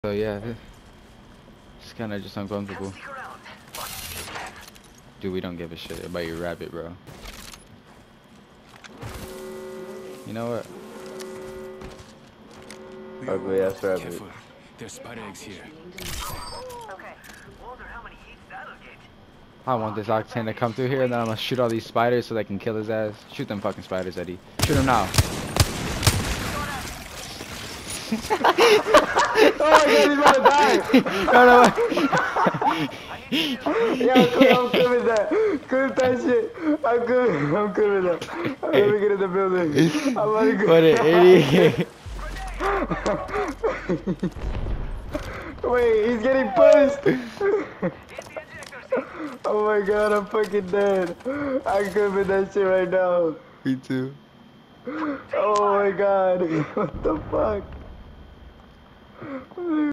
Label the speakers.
Speaker 1: So yeah, it's kind of just uncomfortable. Dude, we don't give a shit about your rabbit, bro. You know what?
Speaker 2: Ugly ass rabbit.
Speaker 3: Careful. There's spider eggs here.
Speaker 4: Okay. Wonder how many hits that'll get.
Speaker 1: I want this Octane to come through here, and then I'm gonna shoot all these spiders so they can kill his ass. Shoot them fucking spiders, Eddie. Shoot them now.
Speaker 2: Oh my god, he's about to die!
Speaker 1: No.
Speaker 2: Yeah, I'm good with that. Good with that shit. I'm good with that. Let me get in the building. I'm about to go.
Speaker 1: What an idiot.
Speaker 2: Wait, he's getting pushed! Oh my god, I'm fucking dead. I'm good with that shit right now.
Speaker 1: Me too.
Speaker 2: Oh my god, what the fuck?